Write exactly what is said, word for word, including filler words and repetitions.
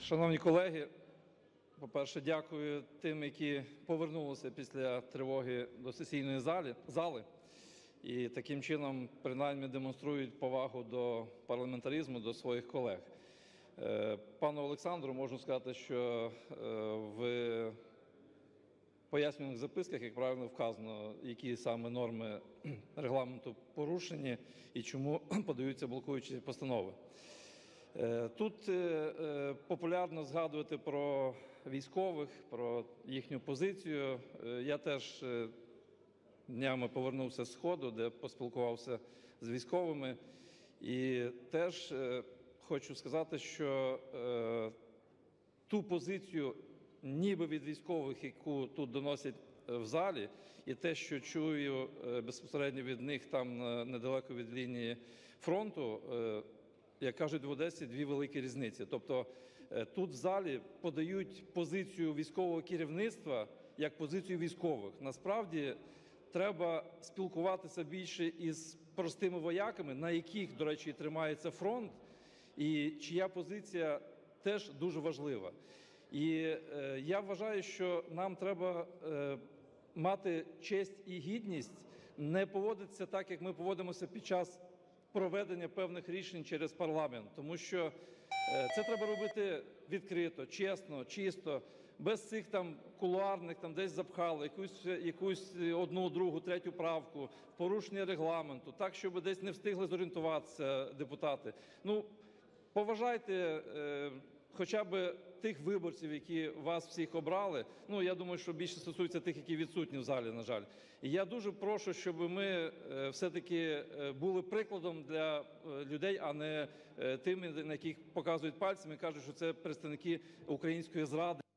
Шановні колеги, по-перше, дякую тим, які повернулися після тривоги до сесійної зали і таким чином принаймні демонструють повагу до парламентаризму, до своїх колег. Пану Олександру можу сказати, що в пояснювальних записках, як правильно вказано, які саме норми Регламенту порушені і чому подаються блокуючі постанови. Тут популярно згадувати про військових, про їхню позицію. Я теж днями повернувся з Сходу, де поспілкувався з військовими. І теж хочу сказати, що ту позицію ніби від військових, яку тут доносять в залі, і те, що чую безпосередньо від них там недалеко від лінії фронту, як кажуть в Одесі, дві великі різниці. Тобто тут в залі подають позицію військового керівництва як позицію військових. Насправді треба спілкуватися більше із простими вояками, на яких, до речі, тримається фронт, і чия позиція теж дуже важлива. І я вважаю, що нам треба мати честь і гідність, не поводитися так, як ми поводимося під час проведення певних рішень через парламент. Тому що це треба робити відкрито, чесно, чисто, без цих там кулуарних, там десь запхали якусь, якусь одну, другу, третю правку, порушення Регламенту, так, щоб десь не встигли зорієнтуватися депутати. Ну, поважайте хоча б тих виборців, які вас всіх обрали. Ну, я думаю, що більше стосується тих, які відсутні в залі, на жаль. І я дуже прошу, щоб ми все-таки були прикладом для людей, а не тими, на яких показують пальцем і кажуть, що це представники української зради.